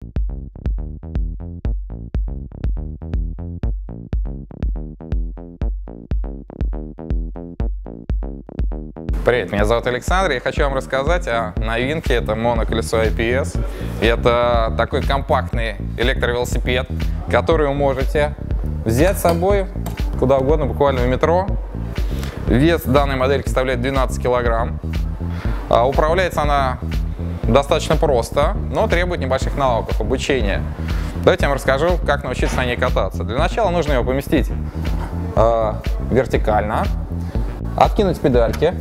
Привет, меня зовут Александр, я хочу вам рассказать о новинке, это моноколесо IPS. Это такой компактный электровелосипед, который вы можете взять с собой куда угодно, буквально в метро. Вес данной модельки составляет 12 килограмм. Управляется она достаточно просто, но требует небольших навыков обучения. Давайте я вам расскажу, как научиться на ней кататься. Для начала нужно его поместить вертикально, откинуть педальки,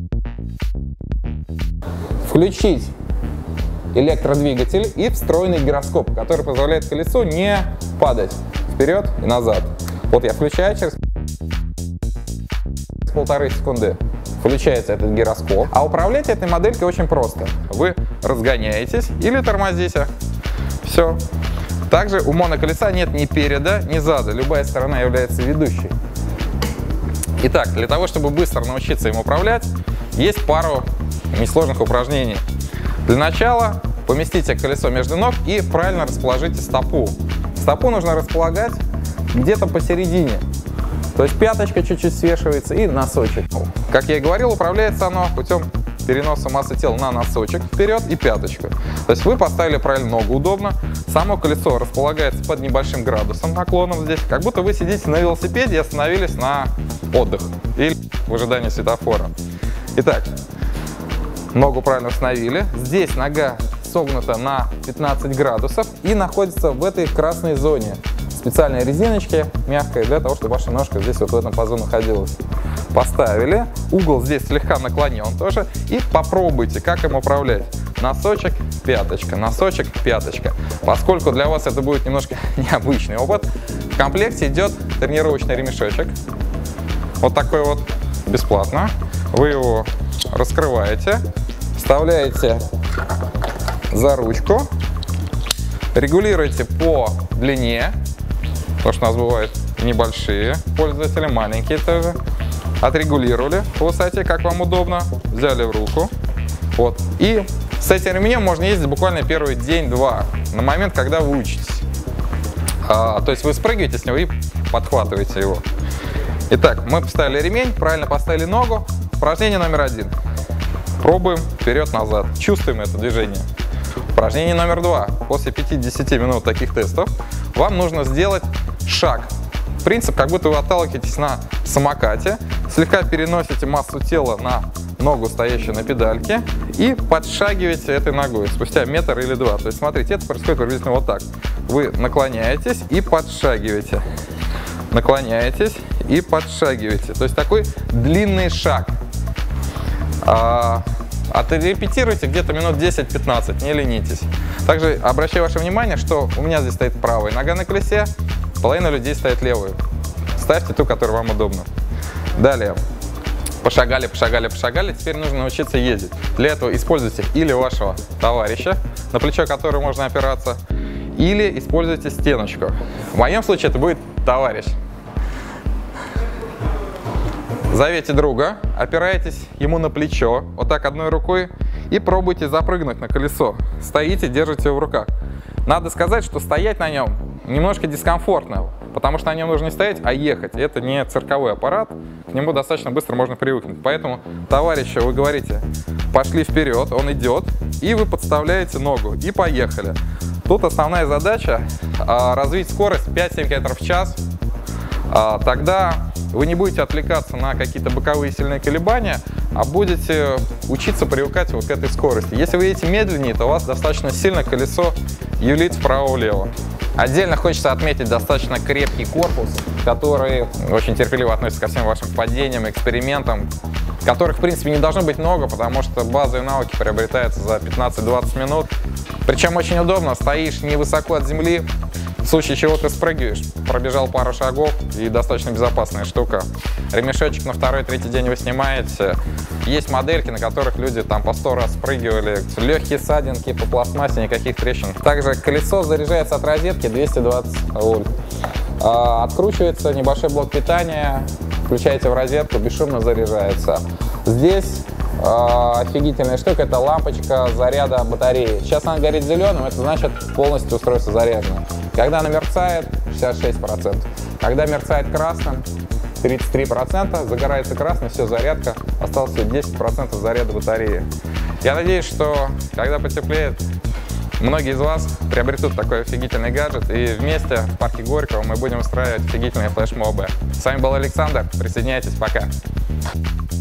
включить электродвигатель и встроенный гироскоп, который позволяет колесу не падать вперед и назад. Вот я включаю, через 1,5 секунды включается этот гироскоп. А управлять этой моделькой очень просто. Вы разгоняетесь или тормозите. Все. Также у моноколеса нет ни переда, ни зада. Любая сторона является ведущей. Итак, для того, чтобы быстро научиться им управлять, есть пару несложных упражнений. Для начала поместите колесо между ног и правильно расположите стопу. Стопу нужно располагать где-то посередине. То есть пяточка чуть-чуть свешивается и носочек. Как я и говорил, управляется оно путем переноса массы тела на носочек вперед и пяточку. То есть вы поставили правильно ногу удобно, само колесо располагается под небольшим градусом, наклоном здесь, как будто вы сидите на велосипеде и остановились на отдых или в ожидании светофора. Итак, ногу правильно установили. Здесь нога согнута на 15 градусов и находится в этой красной зоне. Специальные резиночки мягкие для того, чтобы ваша ножка здесь вот в этом пазу находилась. Поставили. Угол здесь слегка наклонен тоже. И попробуйте, как им управлять. Носочек, пяточка, носочек, пяточка. Поскольку для вас это будет немножко необычный опыт, в комплекте идет тренировочный ремешочек. Вот такой вот, бесплатно. Вы его раскрываете, вставляете за ручку, регулируете по длине, потому что у нас бывают небольшие пользователи, маленькие тоже. Отрегулировали по высоте, как вам удобно, взяли в руку. Вот. И с этим ремнем можно ездить буквально первый день-два, на момент, когда вы учитесь. То есть вы спрыгиваете с него и подхватываете его. Итак, мы поставили ремень, правильно поставили ногу. Упражнение номер 1. Пробуем вперед-назад. Чувствуем это движение. Упражнение номер 2. После 5-10 минут таких тестов вам нужно сделать шаг. Принцип, как будто вы отталкиваетесь на самокате, слегка переносите массу тела на ногу, стоящую на педальке, и подшагиваете этой ногой спустя метр или два. То есть, смотрите, это происходит приблизительно вот так. Вы наклоняетесь и подшагиваете. Наклоняетесь и подшагиваете. То есть, такой длинный шаг. Отрепетируйте где-то минут 10-15, не ленитесь. Также обращаю ваше внимание, что у меня здесь стоит правая нога на колесе, половина людей стоит левую. Ставьте ту, которая вам удобна. Далее. Пошагали, пошагали, пошагали. Теперь нужно научиться ездить. Для этого используйте или вашего товарища, на плечо которого можно опираться, или используйте стеночку. В моем случае это будет товарищ. Зовите друга, опираетесь ему на плечо, вот так одной рукой, и пробуйте запрыгнуть на колесо. Стоите, держите его в руках. Надо сказать, что стоять на нем немножко дискомфортно, потому что на нем нужно не стоять, а ехать. Это не цирковой аппарат, к нему достаточно быстро можно привыкнуть. Поэтому товарищу вы говорите, пошли вперед, он идет, и вы подставляете ногу, и поехали. Тут основная задача развить скорость 5-7 км в час. Тогда вы не будете отвлекаться на какие-то боковые сильные колебания, а будете учиться привыкать вот к этой скорости. Если вы едете медленнее, то у вас достаточно сильно колесо юлит вправо-влево. Отдельно хочется отметить достаточно крепкий корпус, который очень терпеливо относится ко всем вашим падениям, экспериментам, которых, в принципе, не должно быть много, потому что базовые навыки приобретаются за 15-20 минут. Причем очень удобно, стоишь невысоко от земли, в случае чего ты спрыгиваешь, пробежал пару шагов, и достаточно безопасная штука. Ремешочек на 2-3 день вы снимаете. Есть модельки, на которых люди там по 100 раз спрыгивали. Легкие ссадинки по пластмассе, никаких трещин. Также колесо заряжается от розетки 220 вольт. Откручивается небольшой блок питания, включаете в розетку, бесшумно заряжается. Здесь офигительная штука — это лампочка заряда батареи. Сейчас она горит зеленым, это значит полностью устройство заряжено. Когда она мерцает, 66%. Когда мерцает красным, 33%, загорается красный, все, зарядка, осталось всего 10% заряда батареи. Я надеюсь, что когда потеплеет, многие из вас приобретут такой офигительный гаджет, и вместе в парке Горького мы будем устраивать офигительные флешмобы. С вами был Александр, присоединяйтесь, пока!